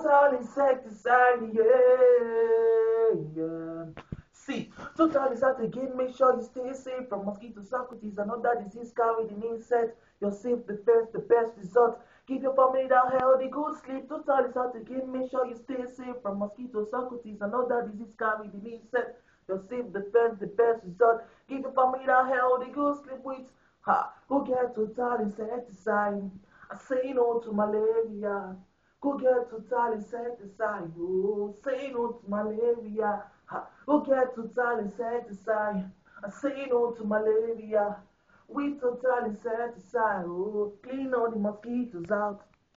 Total insecticide, yeah, yeah. See, total is out again. Make sure you stay safe from mosquitoes, Socrates, and other disease carried in insects. Your safe defense, the best result. Give your family that healthy, good sleep. Total is out again. Make sure you stay safe from mosquitoes, Socrates, and other disease carried in insects. Your safe defense, the best result. Give your family that healthy, good sleep with. Ha, go get total insecticide. I say no to malaria. Go get total insecticide. Oh, say no to malaria. Ha, go get total insecticide. I say no to malaria. With total insecticide. Oh, clean all the mosquitoes out.